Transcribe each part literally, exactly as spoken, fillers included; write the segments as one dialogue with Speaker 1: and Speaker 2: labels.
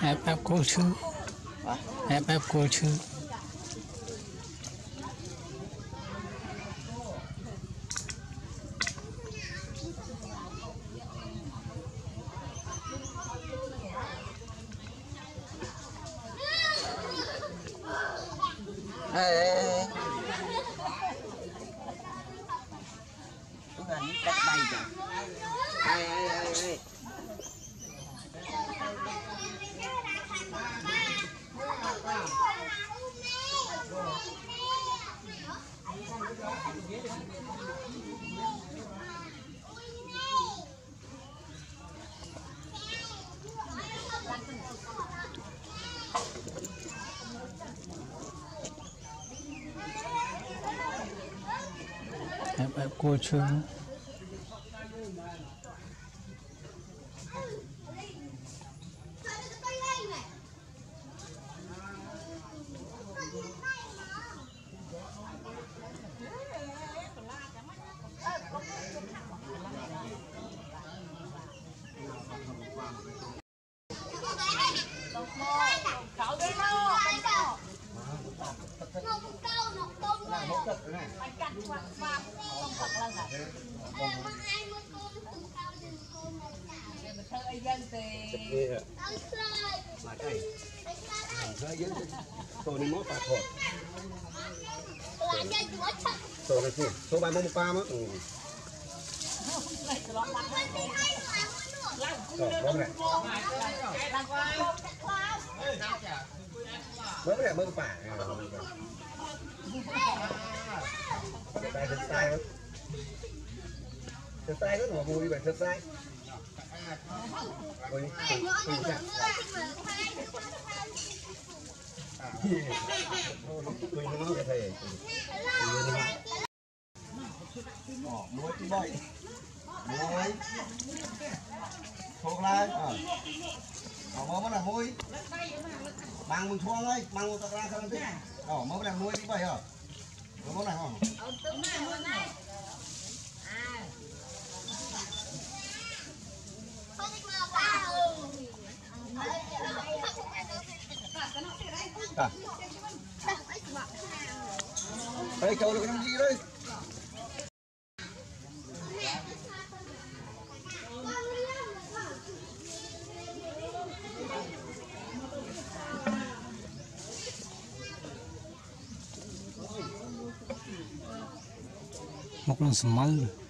Speaker 1: ép ép cô chứ ép ép cô chứ
Speaker 2: ê cái này đất bay kìa ê ê ê ê
Speaker 1: ép ép cô chứ
Speaker 3: Cậu đi đâu? Một câu, một câu thôi. Anh cắt quạt quạt, không thật là gì. Mà ai một câu, một câu, đừng câu một câu. Mà thơ ai dân thì... Anh chơi.
Speaker 2: mà cái hơi dân tôi đi mót bà thột
Speaker 3: là chơi chúa chắc.
Speaker 2: tôi này kìa số ba mươi ba mất ừ. Rồi, bấm này. Bấm này bấm phải. Tay chân tay không? Chân tay rất là vui vậy chân tay. Ôi, quỳnh chặt. Quỳnh nó nói cái thầy. Bỏ muối tí bậy. Muối thuộc lại ờ mơ mới là muối bằng mình thua ấy bằng một tờ ra không thích ờ mơ mới là muối tí bậy ờ mơ này không à đây châu được làm gì đây
Speaker 1: một lần small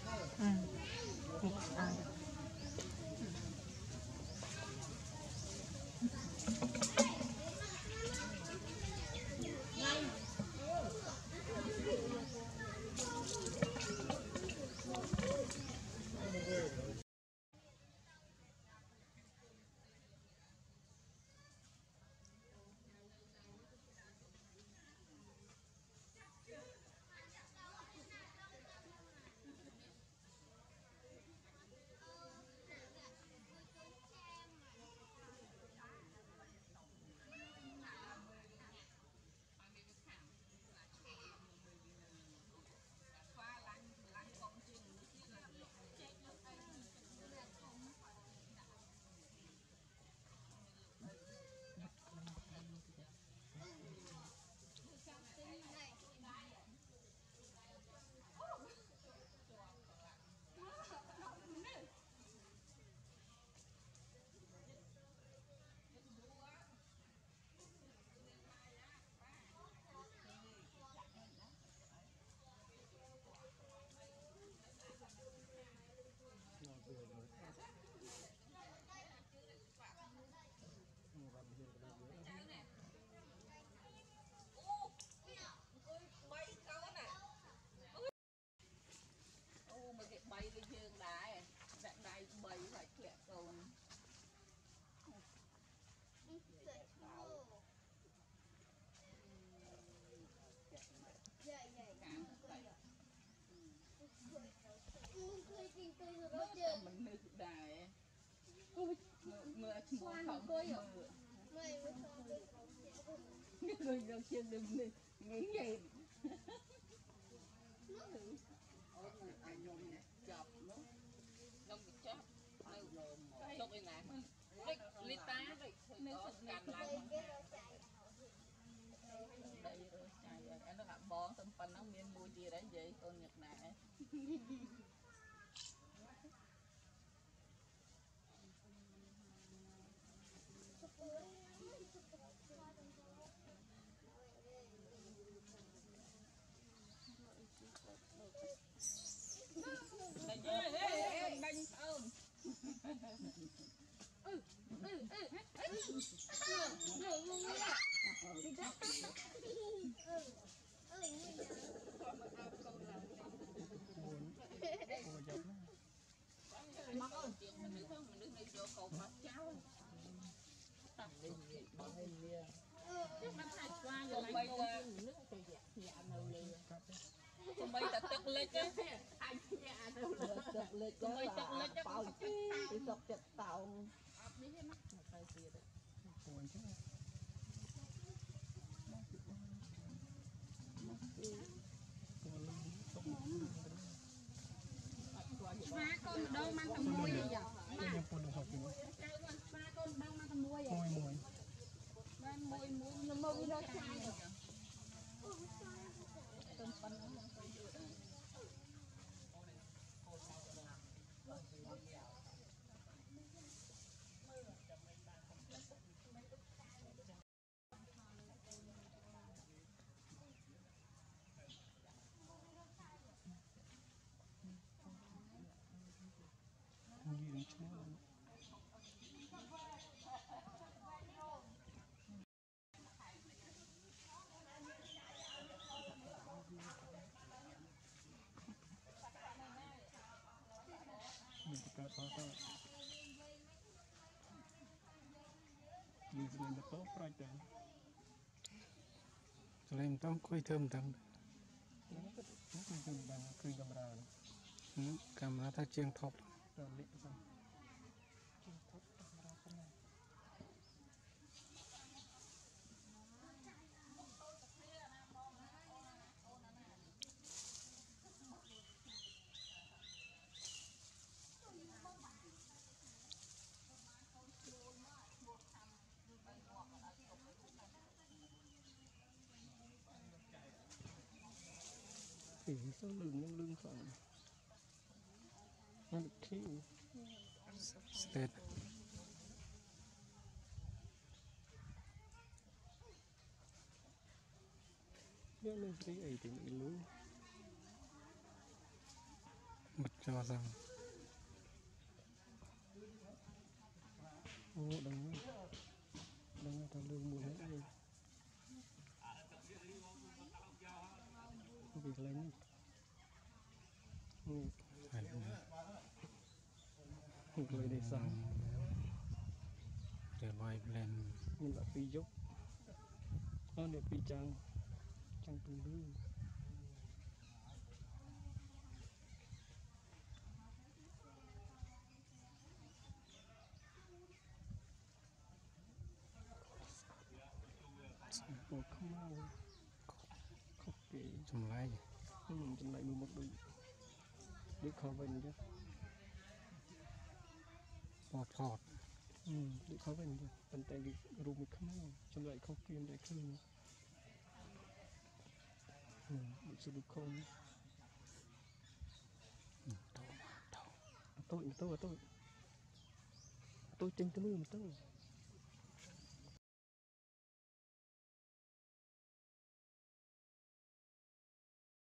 Speaker 4: bay lên dương đá dạng đáy bay phải kẹt còn mình nước đài mưa mưa không mưa người đâu trên đừng nghĩ gì chọc nó lông bị chắp lông cái nè lít tá nếu có cành lại đây rồi chạy em nó gặp bón tôm phần nó miên mùi gì đấy vậy con nhật này đánh đánh ôm ừ ừ ừ mắc ơi mình đứng không mình đứng đây chỗ cầu bắt cháu tập đi bỏ hay lia bắt hai qua rồi mấy là nước thì nhẹ nâu lừa còn mấy ta tức lệch á anh nhẹ nâu lừa tức lệch còn mấy tức lệch á bao thì sọc chặt tàu đi hết mắt một tay kia đấy cuốn chứ má con đâu mang thằng muôi vậy má con má con đâu mang thằng muôi vậy muôi muôi muôi muôi muôi nó sai rồi tôm phân nó phải được
Speaker 1: gì chứ mình phải có có mình sẽ làm tốt rồi chứ làm tốt quay thơm thơm nó cũng dùng bằng cười camera camera ta chiên thọc rồi lịnh xong chiên thọc camera không này thì số lưng nó lưng khoảng nó được thiếu state nếu lên cái ấy thì bị lú mặt cho rằng ô đừng đừng thằng lương mua hết đi việc lên ừ phải việc lên để sao để bài lên mình đã pi dốc nó để pi trang trang từng lương bộ không mau không kỹ chùm lại ừ, chùm lại một đôi đứa khó bình chứ bọt thọt ừ, đứa khó bình chứ bàn tay được rùm một không mau chùm lại không kiềm lại không ừ, được sự được không tôi tôi tôi tôi tôi trên cái lưng tôi